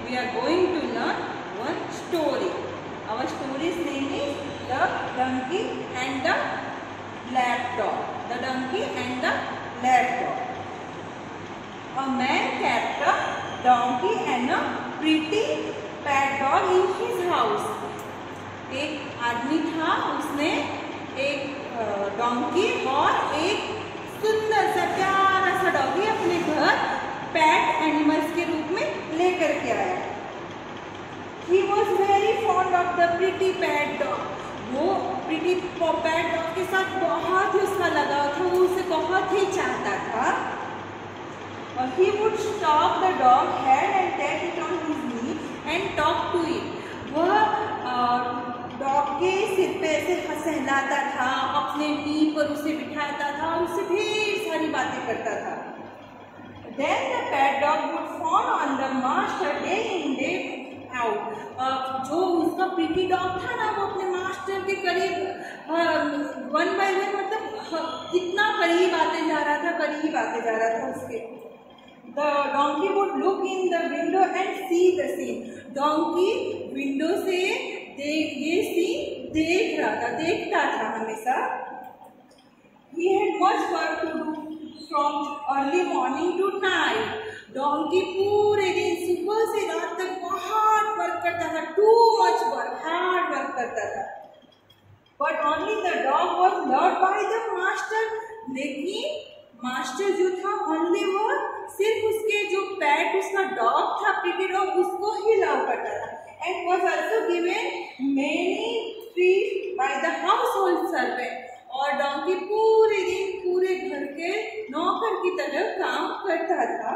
we are going to learn one story. Our story's name is The Donkey and the Black Dog. The Donkey and the Black Dog. A man kept a donkey and a pretty pet dog in his house. एक आदमी था, उसने एक donkey और एक सुंदर सा प्यारा सा डॉगी अपने घर पेट एनिमल्स के रूप में लेकर के आया। He was very fond of the pretty pet dog. वो pretty pet dog के साथ बहुत ही उसका लगाव था, वो उसे बहुत ही चाहता था। और he would stroke the dog head and take it on his knee and talk to it. वह डॉग के सिर पे ऐसे सहलाता था, अपने नी पर उसे बिठाता था और उससे ढेर सारी बातें करता था। Then the pet dog would fawn on the master day in day out. जो उसका प्रीटी डॉग था ना, वो अपने मास्टर के करीब वन बाय वन, मतलब कितना करीब आते जा रहा था उसके। The donkey would look in the window and see the scene. Donkey window से ये सीन देखता था हमेशा। He had much work to do from early morning to night. Donkey पूरे दिन सुबह से रात तक बहुत वर्क करता था, too much work, hard work करता था। But only the dog was loved by the master. लेकिन मास्टर जो था, only वो सिर्फ उसके जो पेट उसका डॉग था, प्रीटी डॉग, उसको ही लव करता था। And was also given many treats by the household servant. और डोंकी पूरे दिन पूरे घर के नौकर की तरह काम करता था।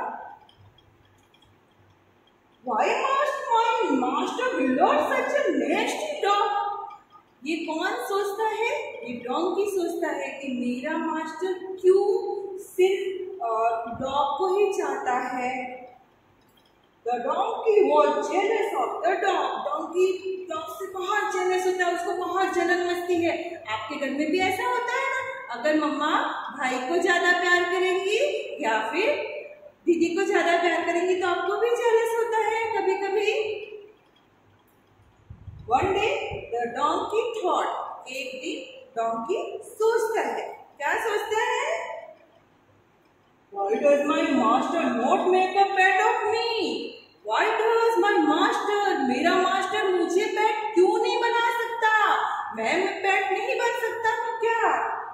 Why must my master beloved such a nasty dog? ये कौन सोचता है? ये डोंकी सोचता है कि मेरा मास्टर क्यों सिर्फ डॉग को ही चाहता है। The donkey was jealous of the dog. Donkey dog से बहुत जेलस होता है, उसको बहुत जलन मचती है। आपके घर में भी ऐसा होता है ना? अगर मम्मा भाई को ज्यादा प्यार करेंगी या फिर दीदी को ज्यादा प्यार करेंगी तो आपको भी जेलस होता है कभी कभी। One day the donkey thought. एक दिन डोंकी सोचता है, क्या सोचता है? Why does my master not make a pet of me? Why does my master, मेरा मास्टर मुझे पेट क्यों नहीं बना सकता? मैं पेट नहीं बन सकता हूँ क्या?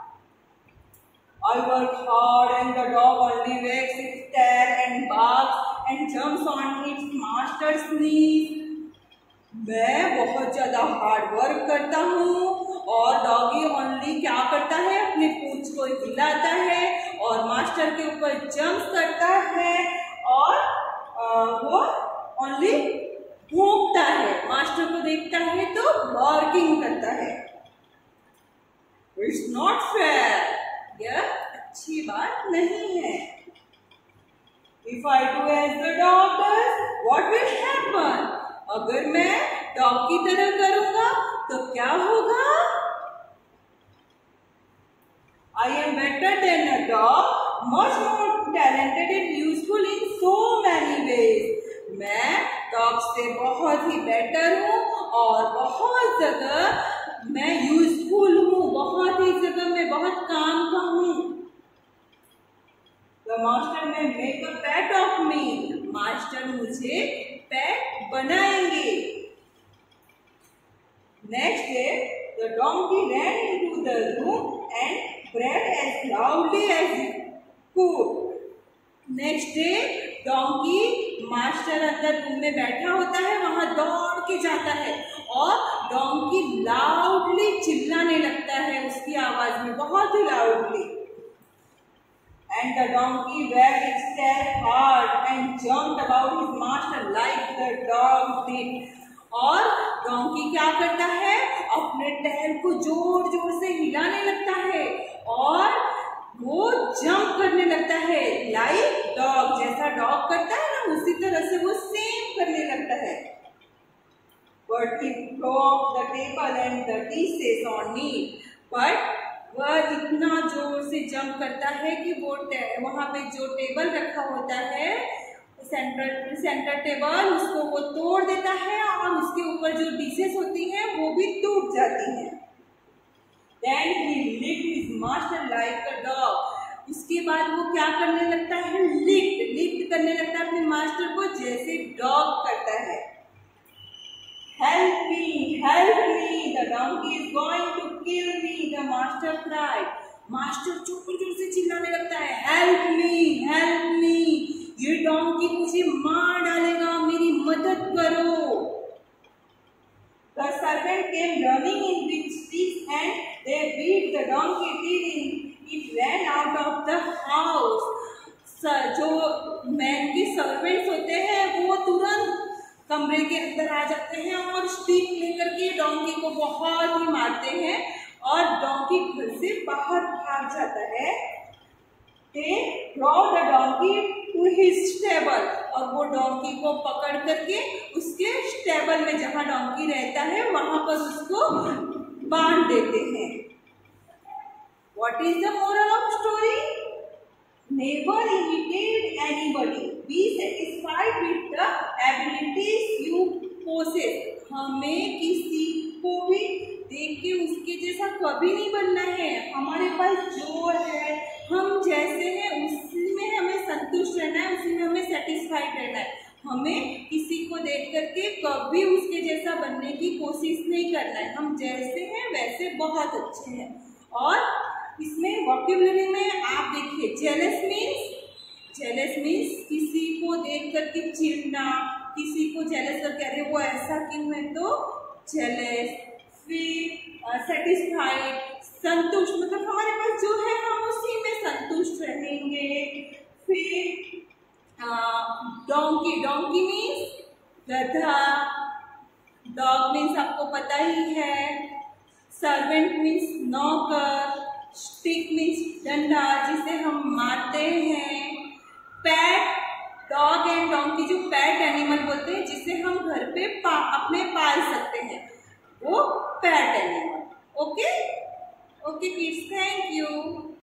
I work hard and the dog only wags its tail and barks and jumps on its master's knees. मैं बहुत ज्यादा हार्ड वर्क करता हूँ और डॉगी ओनली क्या करता है, अपने पूंछ को हिलाता है और मास्टर के ऊपर जंप करता है और वो ओनली भौंकता है, मास्टर को देखता है तो बार्किंग करता है। It's not fair. यह अच्छी बात नहीं है। If I do as the dog does, what will happen? अगर मैं डॉग की तरह करूंगा तो क्या होगा? I am better than a dog, much more talented and useful in so many ways. मैं डॉग से बहुत ही बेटर हूँ और बहुत जगह मैं यूजफुल हूँ, बहुत ही जगह मैं बहुत काम का हूँ। The master may make a pet of me. Master मुझे पेट बनाएंगे। Next day, the donkey ran into the room and brayed as loudly as it could. Next day, donkey master अंदर रूम में बैठा होता है, वहां दौड़ के जाता है और डोंकी लाउडली चिल्लाने लगता है उसकी आवाज में, बहुत ही loudly. And the donkey wagged its tail hard and jumped about his master like the dog did. और डोंकी क्या करता है, अपने टहल को जोर जोर से हिलाने लगता है और वो जंप करने लगता है, लाइक डॉग, जैसा डॉग करता है ना उसी तरह से वो सेम करने लगता है। But he broke the table and the dishes on it. But वह इतना जोर से जंप करता है कि वो वहां पे जो टेबल रखा होता है सेंटर टेबल उसको वो तोड़ देता है और उसके ऊपर जो डिशेस होती हैं वो भी टूट जाती हैं। Then he licked his master like a dog। उसके बाद वो क्या करने लगता है, लिक्ट करने लगता है अपने मास्टर को जैसे डॉग करता है। Help me, the donkey is going to kill me, the master cried। Master जोर से चिल्लाने लगता है, हेल्प मी, ये डोंकी मुझे मार डालेगा, मेरी मदद करो। The servant came running in with sticks and they beat the donkey till it ran out of the house। जो मैन के सर्वेंट्स होते हैं वो तुरंत कमरे के अंदर आ जाते हैं और स्टिक लेकर के डोंकी को बहुत ही मारते हैं और डोंकी घर से बाहर भाग जाता है। They brought the donkey to his stable और वो डोंकी को पकड़ करके उसके स्टेबल में जहाँ डोंकी रहता है वहां पर उसको बांध देते हैं। What is the moral of story? Never imitate anybody. Be satisfied with the abilities you possess। हमें किसी को भी देख के उसके जैसा कभी नहीं बनना है। हमारे पास जो है, हम जैसे हैं उसी में हमें संतुष्ट रहना है, उसी में हमें सेटिस्फाइड रहना है। हमें किसी को देख करके कभी उसके जैसा बनने की कोशिश नहीं करना है। हम जैसे हैं वैसे बहुत अच्छे हैं। और इसमें वोकैब्युलरी में आप देखिए, जेलस मीन्स किसी को देख करके चिढ़ना, किसी को जेलस करके अरे वो ऐसा क्यों है तो जेलस। फिर सेटिस्फाइड, संतुष्ट, मतलब हमारे पास जो है हम उसी में संतुष्ट रहेंगे। फिर डोंकी मीन्स गधा, डॉग मीन्स आपको पता ही है, सर्वेंट मीन्स नौकर, स्टिक मीन्स डंडा जिसे हम मारते हैं, पैट, डॉग एंड डोंकी जो पैट एनिमल बोलते हैं जिसे हम घर पे अपने पाल सकते हैं, वो pet animal. Okay kids, thank you.